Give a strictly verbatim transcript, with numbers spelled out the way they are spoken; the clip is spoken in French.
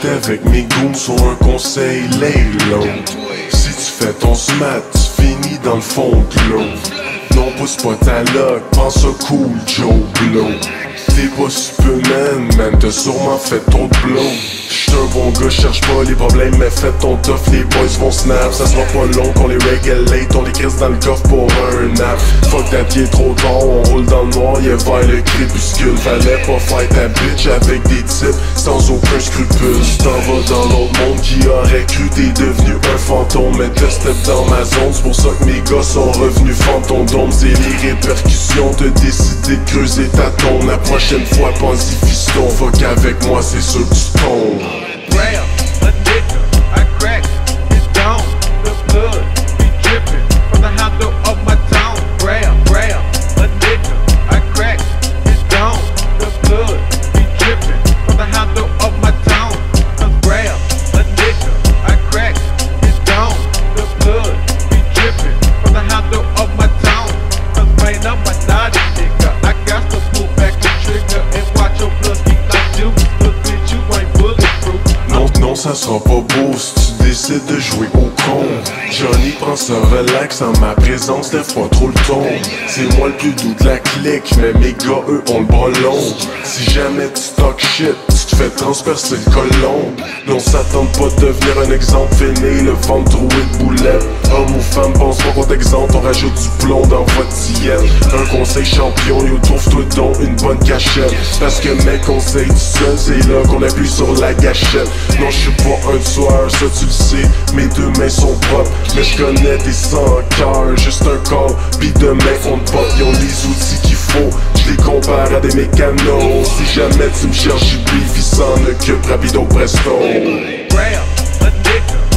J'étais avec mes goons sur un conseil lay low. Si tu fais ton smat, tu finis dans le fond de l'eau. Non, pousse pas ta loc, pense ça cool, Joe Blow. T'es pas Superman, man, t'as sûrement fait trop de blow. J'suis un bon gars, cherche pas les problèmes, mais fais ton tough, les boys vont snap. Ça sera pas long qu'on les régulate, on les crisse dans le coffre pour un nap. Fuck that, il est trop tard, on roule dans le noir, y'a vers le crépuscule. Fallait pas faire ta bitch avec des types sans aucun scrupule. T'en vas dans l'autre monde qui aurait cru t'es devenu un fantôme. Mais t'es step dans ma zone, c'est pour ça que mes gars sont revenus fantômes. Et les répercussions de décider de creuser ta tombe. La prochaine fois, pense-y fiston, fuck avec moi, c'est sûr que tu tombes. Grab a nigga, I crack his dome. The blood be dripping from the handle of my town. Grab, grab a nigga, I crack his dome. The blood be dripping from the handle of my town. Cause grab a nigga, I crack his dome. The blood be dripping from the handle of my town. Cause man, I'm a naughty nigga. I got to pull back the trigger and watch your blood speak like juice. Cause bitch, you ain't bulletproof. Non, non, ça sera pas beau si tu décides de jouer au con. Johnny prend ça relax en ma présence, lève pas trop le ton. C'est moi le plus doux de la clique, mais mes gars eux ont le bras long. Si jamais tu talk shit, tu te fais transpercer le colon. Non, s'attend pas de devenir un exemple fainé, le ventre troué de boulettes. Homme ou femme, pense pas qu'on t'exemple, on rajoute du plomb dans votre diète. Un conseil champion, yo, trouve-toi donc une bonne cachette. Parce que mes conseils tout seul, c'est là qu'on appuie sur la gâchette. Non, je suis pas un tueur, ça tu le sais, mes deux mains sont propres. Mais je connais des sans cœur, juste un corps, pis demain on te pop. Ils ont les outils qu'il faut, je les compare à des mécanos. Si jamais tu me cherches, j'y beef, il s'en occupe rapido presto. Grab a nigga,